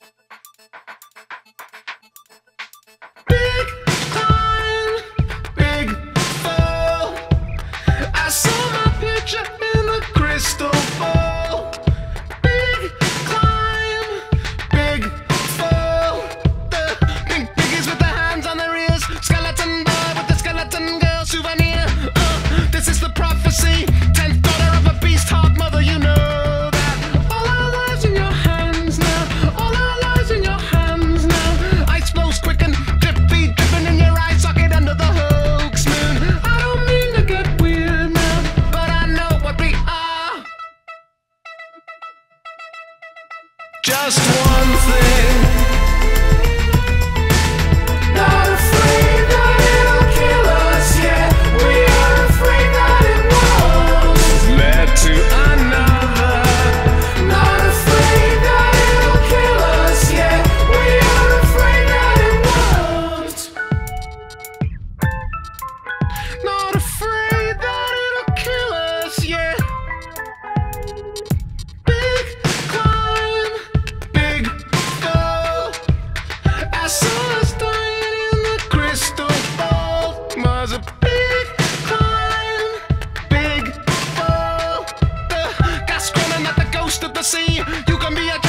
Big climb, big fall. I saw my picture in the crystal ball. Big climb, big fall. The pink piggies with their hands on their ears. Skeleton boy with the skeleton girl souvenir. This is the prophecy. 10th daughter of a beast heart mother, you know that. All our lives in your hands now. All our lives in your hands now. Ice flows quicken, drippy dripping in your eye socket under the Hoax moon. I don't mean to get weird now, but I know what we are. Just one thing. Not afraid that it'll kill us, yeah. We are afraid that it won't. Led to another. Not afraid that it'll kill us, yeah. We are afraid that it won't. Not afraid that it'll kill us, yeah. Big climb, big fall. I saw us dying in the crystal ball. Was a big climb, big fall. The gas running at the ghost of the sea. You can be a